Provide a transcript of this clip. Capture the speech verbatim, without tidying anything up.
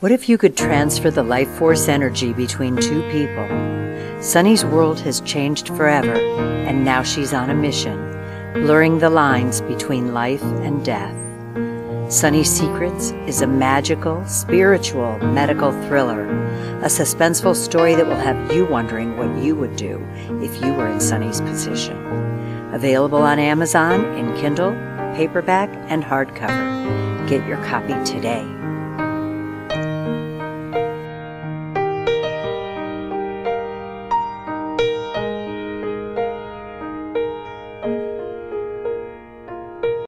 What if you could transfer the life force energy between two people? Sunny's world has changed forever, and now she's on a mission, blurring the lines between life and death. Sunny Secrets is a magical, spiritual, medical thriller, a suspenseful story that will have you wondering what you would do if you were in Sunny's position. Available on Amazon in Kindle, paperback, and hardcover. Get your copy today.